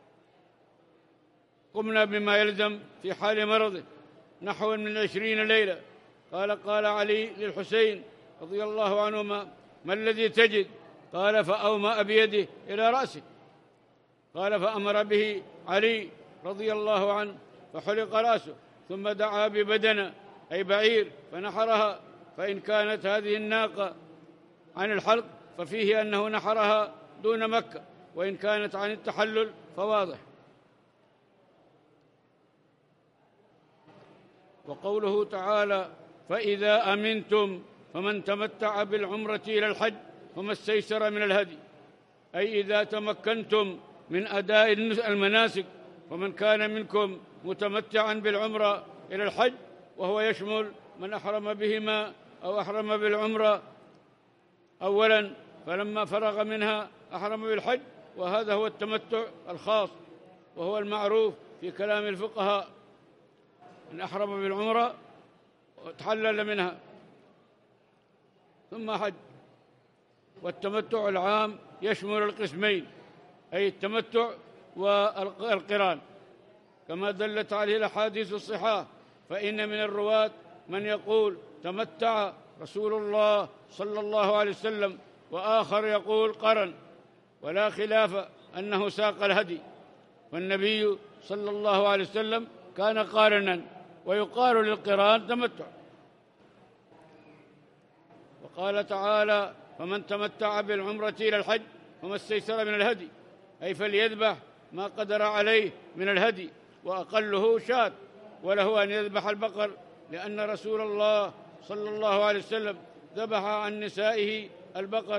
قمنا بما يلزم في حال مرضه، نحو من عشرين ليلة. قال: قال علي للحسين رضي الله عنهما: ما الذي تجد؟ قال: فأومأ بيده إلى رأسه. قال: فأمر به علي رضي الله عنه فحلق رأسه، ثم دعا ببدنة أي بعير فنحرها، فإن كانت هذه الناقة عن الحلق ففيه أنه نحرها دون مكة، وإن كانت عن التحلل فواضح. وقوله تعالى: فإذا أمنتم فمن تمتع بالعمرة إلى الحج فما استيسر من الهدي، أي إذا تمكنتم من أداء المناسك، فمن كان منكم متمتعا بالعمرة إلى الحج، وهو يشمل من أحرم بهما أو أحرم بالعمرة أولا فلما فرغ منها أحرم بالحج، وهذا هو التمتع الخاص، وهو المعروف في كلام الفقهاء: إن أحرم بالعمرة وتحلل منها ثم حج. والتمتع العام يشمل القسمين، أي التمتع والقران، كما دلت عليه الأحاديث الصحاح. فإن من الرواة من يقول: تمتع رسول الله صلى الله عليه وسلم، وآخر يقول قرن، ولا خلاف أنه ساق الهدي. والنبي صلى الله عليه وسلم كان قارنا، ويقال للقران تمتع. وقال تعالى: فمن تمتع بالعمرة إلى الحج فما استيسر من الهدي، أي فليذبح ما قدر عليه من الهدي، وأقله شاة، وله أن يذبح البقر، لأن رسول الله صلى الله عليه وسلم ذبح عن نسائه البقر.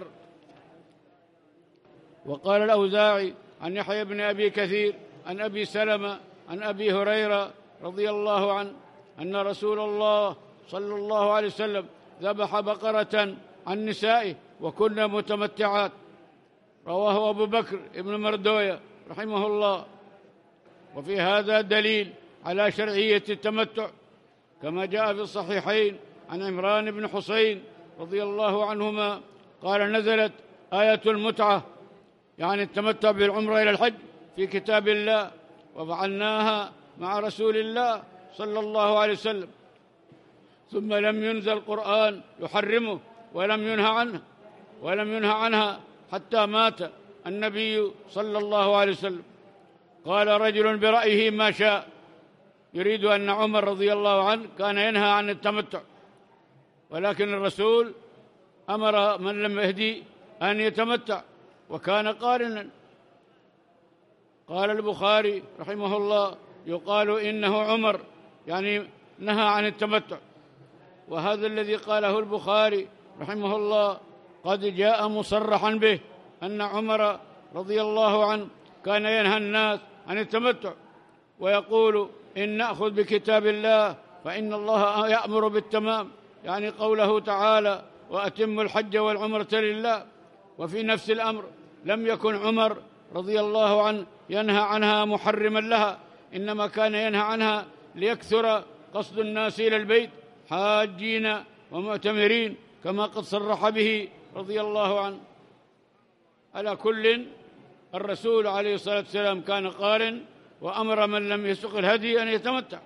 وقال الأوزاعي عن يحيى بن أبي كثير عن أبي سلمة عن أبي هريرة رضي الله عنه أن رسول الله صلى الله عليه وسلم ذبح بقرة عن نسائه وكن متمتعات. رواه أبو بكر ابن مردوية رحمه الله. وفي هذا دليل على شرعية التمتع، كما جاء في الصحيحين عن عمران بن حسين رضي الله عنهما قال: نزلت آية المتعة، يعني التمتع بالعمرة إلى الحج، في كتاب الله، وفعلناها مع رسول الله صلى الله عليه وسلم، ثم لم ينزل قرآن يحرمه ولم ينهى عنه ولم ينهى عنها حتى مات النبي صلى الله عليه وسلم. قال رجل برأيه ما شاء، يريد أن عمر رضي الله عنه كان ينهى عن التمتع، ولكن الرسول أمر من لم يهدي أن يتمتع، وكان قارنا. قال البخاري رحمه الله: يقال إنه عمر، يعني نهى عن التمتع. وهذا الذي قاله البخاري رحمه الله قد جاء مصرحا به، أن عمر رضي الله عنه كان ينهى الناس عن التمتع، ويقول: إن نأخذ بكتاب الله فإن الله يأمر بالتمام، يعني قوله تعالى: وأتم الحج والعمرة لله. وفي نفس الأمر لم يكن عمر رضي الله عنه ينهى عنها محرما لها، إنما كان ينهى عنها ليكثر قصد الناس إلى البيت حاجين ومعتمرين، كما قد صرح به رضي الله عنه. على كل، الرسول عليه الصلاة والسلام كان قارن، وأمر من لم يسق الهدي أن يتمتع.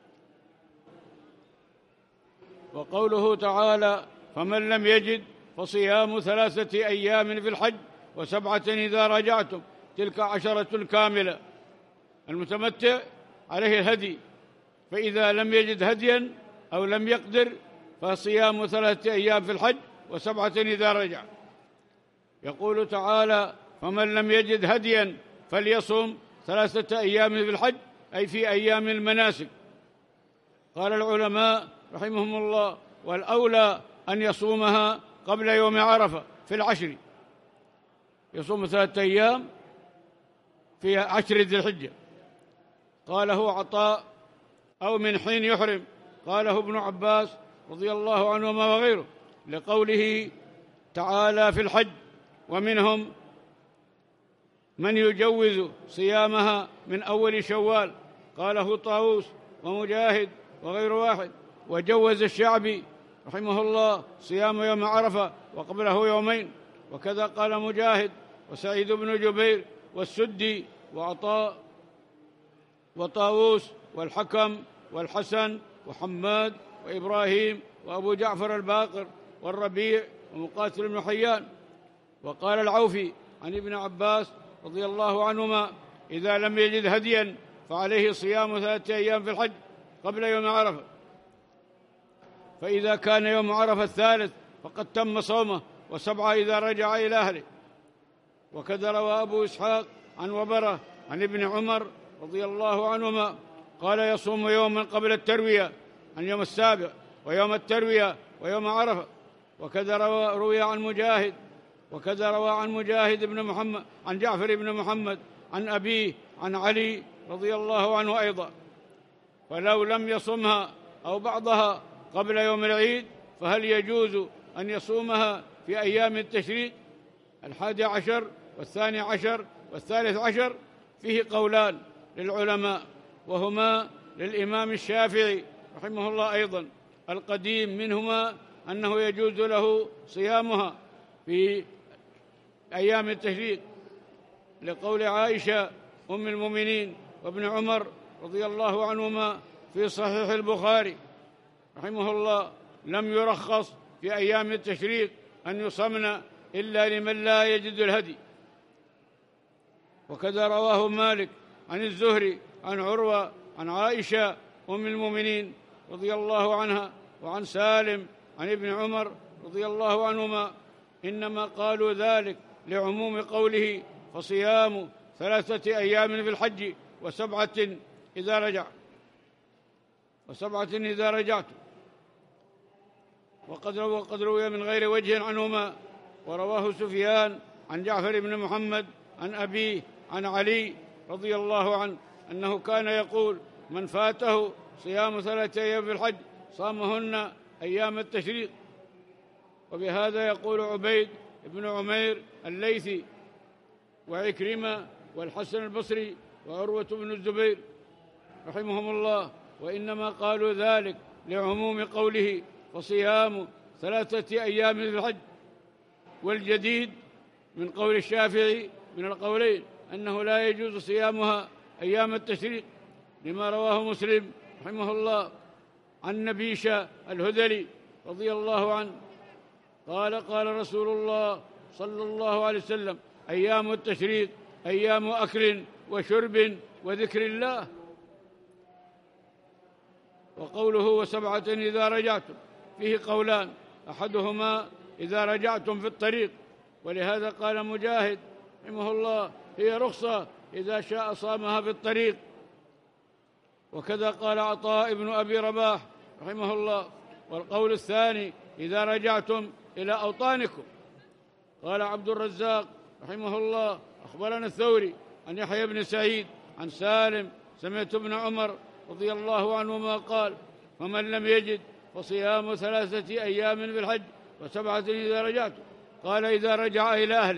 وقوله تعالى: فمن لم يجد فصيام ثلاثة أيام في الحج وسبعة إذا رجعتم، تلك عشرة كاملة. المتمتع عليه الهدي، فإذا لم يجد هديا أو لم يقدر فصيام ثلاثة أيام في الحج وسبعة إذا رجع. يقول تعالى: فمن لم يجد هديا فليصم ثلاثة أيام في الحج، أي في أيام المناسك. قال العلماء رحمهم الله: والأولى أن يصومها قبل يوم عرفة في العشر، يصوم ثلاثة أيام في عشر ذي الحجة. قاله عطاء: أو من حين يحرم. قاله ابن عباس رضي الله عنهما وغيره، لقوله تعالى في الحج: ومنهم من يجوز صيامها من أول شوال. قاله طاووس ومجاهد وغير واحد. وجوز الشعبي رحمه الله صيام يوم عرفة وقبله يومين، وكذا قال مجاهد وسعيد بن جبير والسدي وعطاء وطاووس والحكم والحسن وحماد وإبراهيم وأبو جعفر الباقر والربيع ومقاتل بن حيان. وقال العوفي عن ابن عباس رضي الله عنهما: إذا لم يجد هديا فعليه صيام ثلاثة أيام في الحج قبل يوم عرفة، فإذا كان يوم عرفة الثالث فقد تم صومه، وسبعة إذا رجع إلى أهله. وكذا روى أبو إسحاق عن وبرة عن ابن عمر رضي الله عنهما قال: يصوم يوما قبل التروية، عن يوم السابع ويوم التروية ويوم عرفة. وكذا روى روي عن مجاهد وكذا روى عن مجاهد بن محمد عن جعفر بن محمد عن أبيه عن علي رضي الله عنه أيضا. فلو لم يصمها أو بعضها قبل يوم العيد فهل يجوز أن يصومها في أيام التشريق الحادي عشر والثاني عشر والثالث عشر؟ فيه قولان للعلماء، وهما للإمام الشافعي رحمه الله أيضا. القديم منهما أنه يجوز له صيامها في أيام التشريق، لقول عائشة أم المؤمنين وابن عمر رضي الله عنهما في صحيح البخاري رحمه الله: لم يرخص في أيام التشريق أن يصمن إلا لمن لا يجد الهدي. وكذا رواه مالك عن الزهري عن عروة عن عائشة أم المؤمنين رضي الله عنها وعن سالم عن ابن عمر رضي الله عنهما: إنما قالوا ذلك لعموم قوله: فصيام ثلاثة أيام في الحج وسبعة إذا رجع وسبعة إذا رجعت. وقد روى قد روي من غير وجه عنهما. ورواه سفيان عن جعفر بن محمد عن أبيه عن علي رضي الله عنه أنه كان يقول: من فاته صيام ثلاثة أيام في الحج صامهن أيام التشريق. وبهذا يقول عبيد بن عمير الليثي وعكرمة والحسن البصري وعروة بن الزبير رحمهم الله: وإنما قالوا ذلك لعموم قوله: فصيام ثلاثة أيام في الحج. والجديد من قول الشافعي من القولين أنه لا يجوز صيامها أيام التشريق، لما رواه مسلم رحمه الله عن نبيشة الهذلي رضي الله عنه قال: قال رسول الله صلى الله عليه وسلم: أيام التشريق أيام أكل وشرب وذكر الله. وقوله: وسبعة إذا رجعتم، فيه قولان، أحدهما إذا رجعتم في الطريق، ولهذا قال مجاهد رحمه الله: هي رخصة إذا شاء صامها في الطريق. وكذا قال عطاء بن أبي رباح رحمه الله. والقول الثاني: إذا رجعتم إلى أوطانكم. قال عبد الرزاق رحمه الله: أخبرنا الثوري عن يحيى بن سعيد عن سالم سمعت ابن عمر رضي الله عنهما قال: فمن لم يجد فصيام ثلاثة أيام في الحج وسبعة إذا رجعتم. قال: إذا رجع إلى أهله.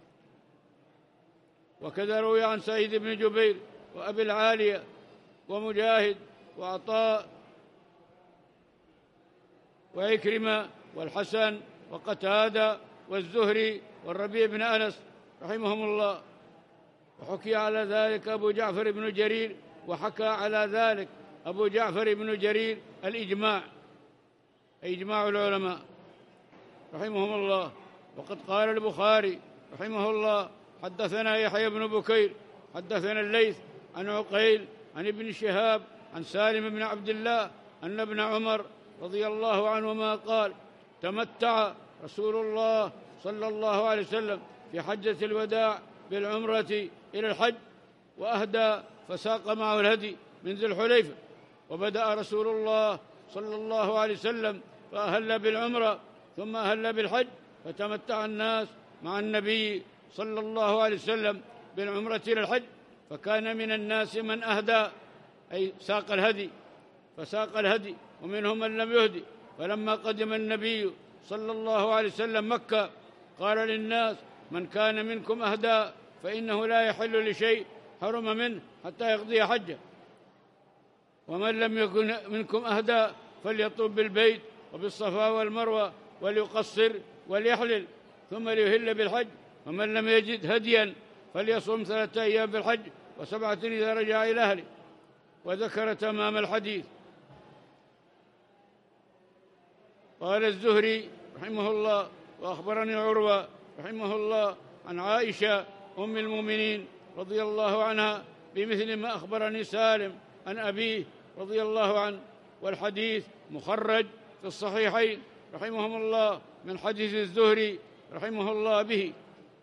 وكذا روي عن سعيد بن جبير وأبي العالية ومجاهد وعطاء وعكرمة والحسن وقتادة والزهري والربيع بن أنس رحمهم الله. وحكي على ذلك أبو جعفر بن جرير، وحكى على ذلك أبو جعفر بن جرير الإجماع، إجماع العلماء رحمهم الله. وقد قال البخاري رحمه الله: حدثنا يحيى بن بكير حدثنا الليث عن عقيل عن ابن شهاب عن سالم بن عبد الله أن ابن عمر رضي الله عنهما قال: تمتع رسول الله صلى الله عليه وسلم في حجة الوداع بالعمرة إلى الحج، وأهدى فساق معه الهدي من ذي الحليفة. وبدأ رسول الله صلى الله عليه وسلم فأهل بالعمرة ثم أهل بالحج، فتمتع الناس مع النبي صلى الله عليه وسلم بالعمرة إلى الحج، فكان من الناس من أهدى أي ساق الهدي فساق الهدي، ومنهم من لم يهدي. فلما قدم النبي صلى الله عليه وسلم مكة قال للناس: من كان منكم أهدى فإنه لا يحل لشيء حرم منه حتى يقضي حجه، ومن لم يكن منكم أهدى فليطوف بالبيت وبالصفا والمروة وليقصر وليحلل ثم ليهل بالحج، ومن لم يجد هديا فليصوم ثلاثة أيام بالحج وسبعة إذا رجع إلى أهله. وذكر تمام الحديث. قال الزهري رحمه الله: وأخبرني عروة رحمه الله عن عائشة أم المؤمنين رضي الله عنها بمثل ما أخبرني سالم عن أبيه رضي الله عنه، والحديث مخرج في الصحيحين رحمهم الله من حديث الزهري رحمه الله به.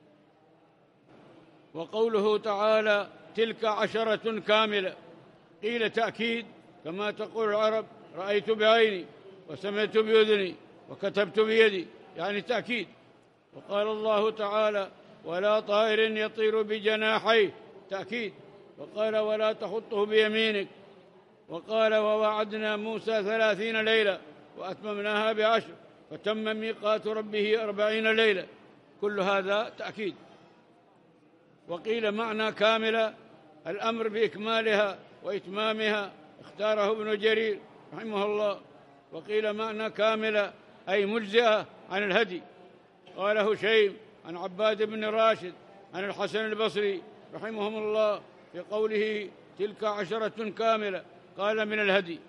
وقوله تعالى: تلك عشرة كاملة، قيل تأكيد كما تقول العرب: رأيت بعيني وسمعت بأذني وكتبت بيدي، يعني تأكيد. وقال الله تعالى: ولا طائر يطير بجناحيه، تأكيد. وقال: ولا تخطه بيمينك. وقال: ووعدنا موسى ثلاثين ليلة وأتممناها بعشر فتم ميقات ربه أربعين ليلة، كل هذا تأكيد. وقيل معنى كاملة الأمر بإكمالها وإتمامها، اختاره ابن جرير رحمه الله. وقيل معنى كاملة أي مجزئة عن الهدي. قال هشيم عن عباد بن راشد عن الحسن البصري رحمهم الله في قوله: تلك عشرة كاملة، قال: من الهدي.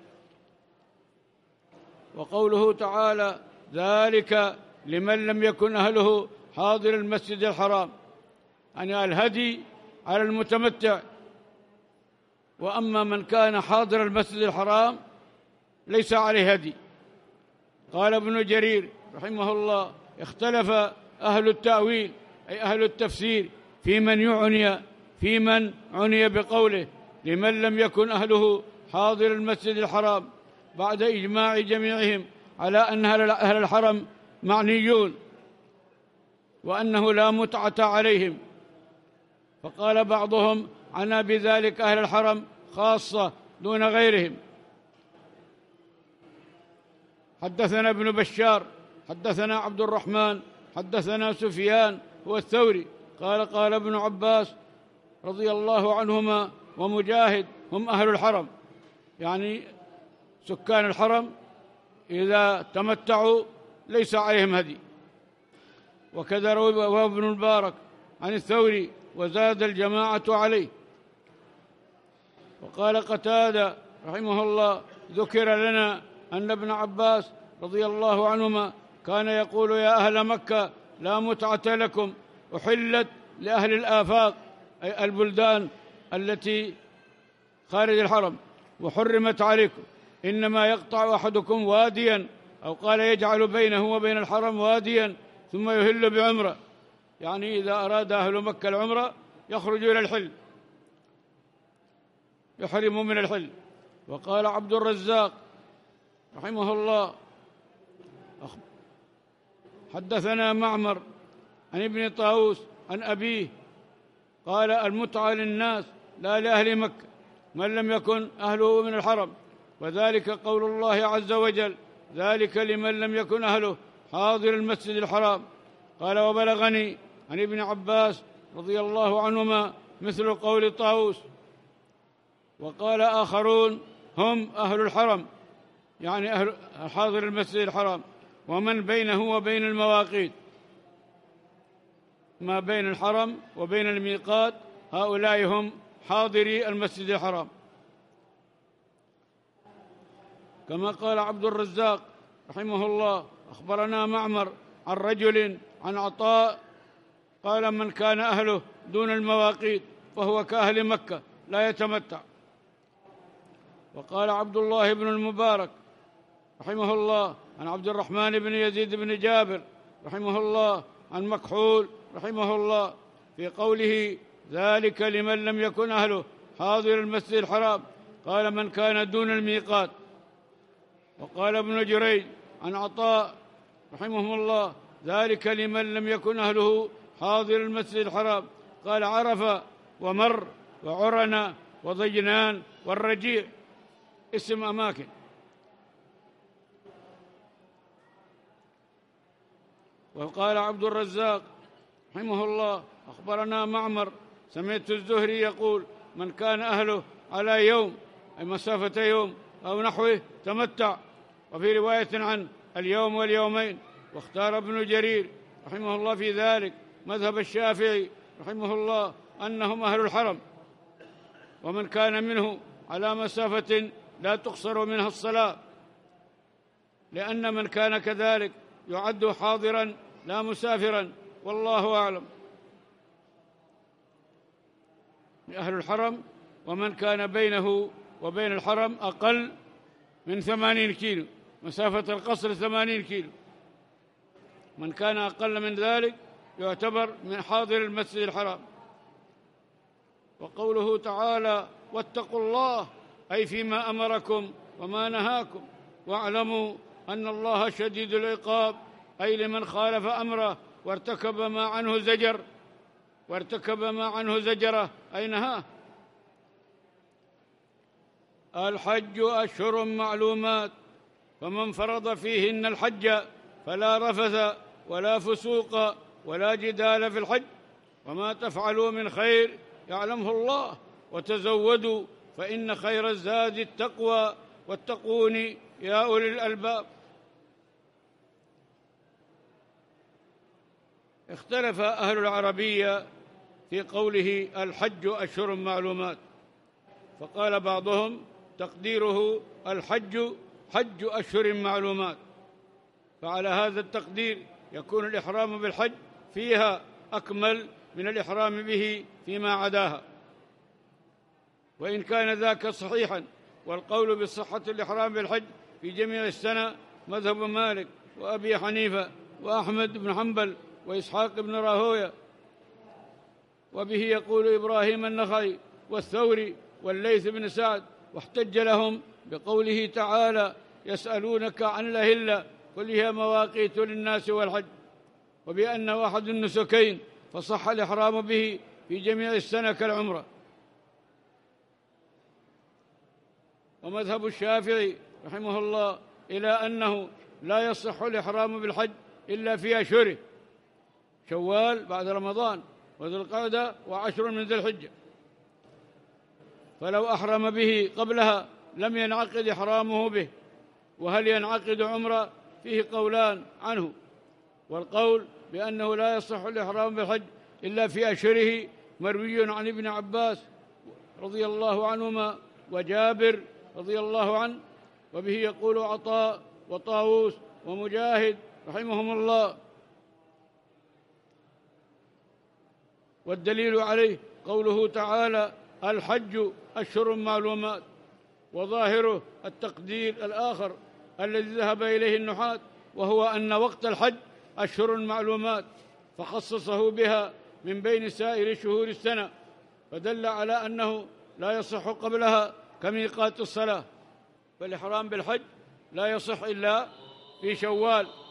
وقوله تعالى: ذلك لمن لم يكن أهله حاضر المسجد الحرام، يعني الهدي على المتمتع. وأما من كان حاضر المسجد الحرام ليس عليه هدي. قال ابن جرير رحمه الله: اختلف أهل التأويل أي أهل التفسير في من يعني في من عني بقوله لمن لم يكن أهله حاضر المسجد الحرام، بعد إجماع جميعهم على أن أهل الحرم معنيون وأنه لا متعة عليهم. فقال بعضهم: عنا بذلك أهل الحرم خاصة دون غيرهم. حدثنا ابن بشار حدثنا عبد الرحمن حدثنا سفيان هو الثوري قال: قال ابن عباس رضي الله عنهما ومجاهد: هم أهل الحرم، يعني سكان الحرم إذا تمتعوا ليس عليهم هدي. وكذا روى ابن المبارك عن الثوري وزاد الجماعة عليه. وقال قتادة رحمه الله: ذكر لنا أن ابن عباس رضي الله عنهما كان يقول: يا أهل مكة لا متعة لكم، أحلت لأهل الآفاق أي البلدان التي خارج الحرم، وحرمت عليكم، إنما يقطع أحدكم واديا، أو قال يجعل بينه وبين الحرم واديا ثم يهل بعمرة، يعني إذا أراد أهل مكة العمرة يخرج إلى الحل، يحرم من الحل. وقال عبد الرزاق رحمه الله: حدثنا معمر عن ابن طاووس عن أبيه قال: المتعة للناس لا لأهل مكة من لم يكن أهله من الحرم، وذلك قول الله عز وجل: ذلك لمن لم يكن أهله حاضر المسجد الحرام. قال: وبلغني عن ابن عباس رضي الله عنهما مثل قول طاووس. وقال آخرون: هم أهل الحرم، يعني أهل حاضر المسجد الحرام. ومن بينه وبين المواقيت، ما بين الحرم وبين الميقات، هؤلاء هم حاضري المسجد الحرام. كما قال عبد الرزاق رحمه الله: أخبرنا معمر عن رجل عن عطاء قال: من كان أهله دون المواقيت فهو كأهل مكة لا يتمتع. وقال عبد الله بن المبارك رحمه الله عن عبد الرحمن بن يزيد بن جابر رحمه الله عن مكحول رحمه الله في قوله: ذلك لمن لم يكن أهله حاضر المسجد الحرام، قال: من كان دون الميقات. وقال ابن جريج عن عطاء رحمه الله: ذلك لمن لم يكن أهله حاضر المسجد الحرام، قال: عرفة ومر وعرنة وضجنان والرجيع، اسم أماكن. وقال عبد الرزاق رحمه الله: أخبرنا معمر سمعت الزهري يقول: من كان أهله على يوم، أي مسافة يوم أو نحوه، تمتع. وفي رواية عن اليوم واليومين. واختار ابن جرير رحمه الله في ذلك مذهب الشافعي رحمه الله أنهم أهل الحرم، ومن كان منه على مسافة لا تقصر منها الصلاة، لأن من كان كذلك يعد حاضرا لا مسافرا، والله أعلم. أهل الحرم ومن كان بينه وبين الحرم أقل من ثمانين كيلو، مسافة القصر ثمانين كيلو، من كان أقل من ذلك يعتبر من حاضر المسجد الحرام. وقوله تعالى: واتقوا الله، أي فيما أمركم وما نهاكم، واعلموا أن الله شديد العقاب، أي لمن خالف أمره وارتكب ما عنه زجر وارتكب ما عنه زجره أي نهاه. الحج أشهر معلومات، فمن فرض فيهن الحج فلا رفث ولا فسوق ولا جدال في الحج، وما تفعلوا من خير يعلمه الله، وتزودوا فإن خير الزاد التقوى، واتقون يا أولي الألباب. اختلف أهل العربية في قوله الحج أشهر معلومات، فقال بعضهم تقديره الحج حج أشهر معلومات، فعلى هذا التقدير يكون الإحرام بالحج فيها أكمل من الإحرام به فيما عداها. وإن كان ذاك صحيحا، والقول بصحة الإحرام بالحج في جميع السنة مذهب مالك وأبي حنيفة وأحمد بن حنبل وإسحاق بن راهويه، وبه يقول إبراهيم النخعي والثوري والليث بن سعد، واحتج لهم بقوله تعالى: يسألونك عن الأهلة قل هي مواقيت للناس والحج، وبأنه أحد النسكين فصح الإحرام به في جميع السنة كالعمرة. ومذهب الشافعي رحمه الله إلى أنه لا يصح الإحرام بالحج إلا في أشهره: شوال بعد رمضان، وذو القعدة، وعشر من ذي الحجة، فلو أحرم به قبلها لم ينعقد إحرامه به. وهل ينعقد عمرة؟ فيه قولان عنه، والقول بأنه لا يصح الإحرام بالحج إلا في أشهره مروي عن ابن عباس رضي الله عنهما وجابر رضي الله عنه، وبه يقول عطاء وطاووس ومجاهد رحمهم الله. والدليل عليه قوله تعالى: الحج أشهر معلومات، وظاهره التقدير الآخر الذي ذهب إليه النحاة، وهو أن وقت الحج أشهر معلومات، فخصصه بها من بين سائر شهور السنة، فدل على أنه لا يصح قبلها كميقات الصلاة. فالإحرام بالحج لا يصح إلا في شوال